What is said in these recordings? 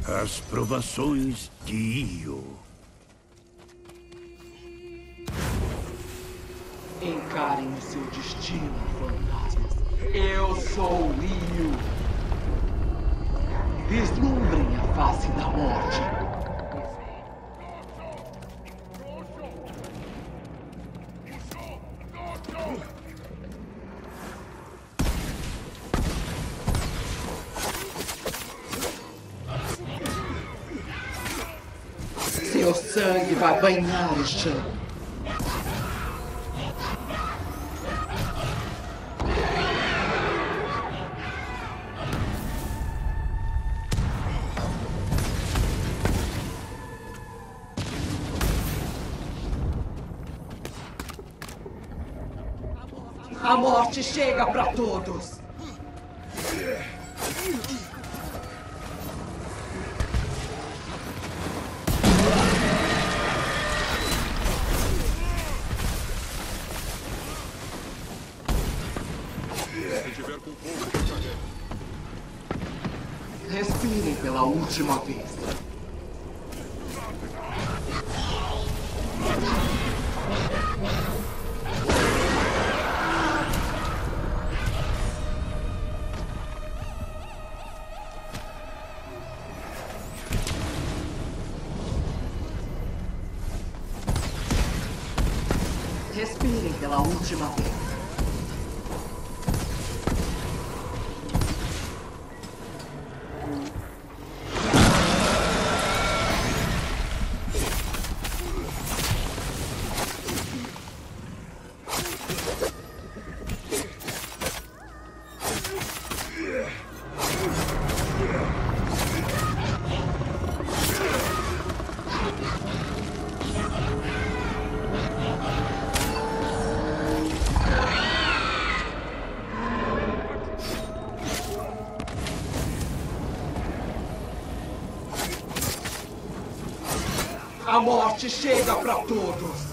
As provações de Io. Encarem o seu destino, fantasmas. Eu sou Io. Vislumbrem a face da morte. Seu sangue vai banhar o chão. A morte chega para todos. Se tiver com fogo, recarregue. Respirem pela última vez. Respirem pela última vez. A morte chega para todos.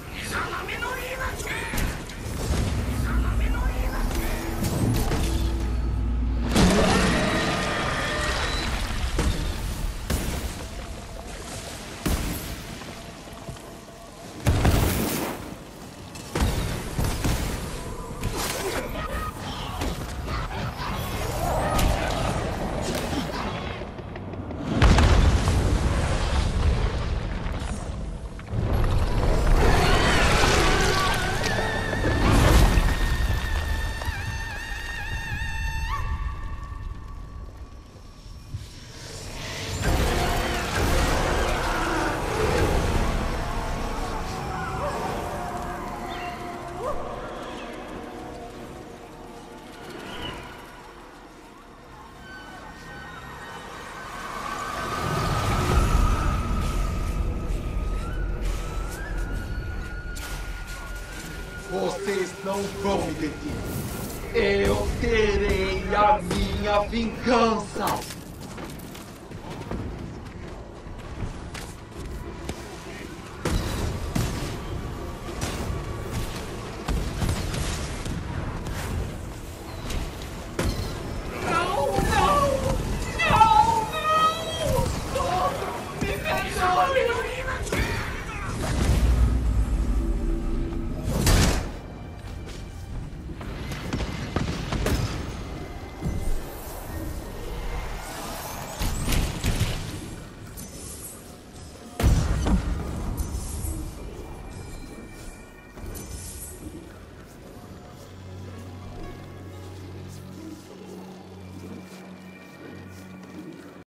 Vocês não vão me deter. Eu terei a minha vingança.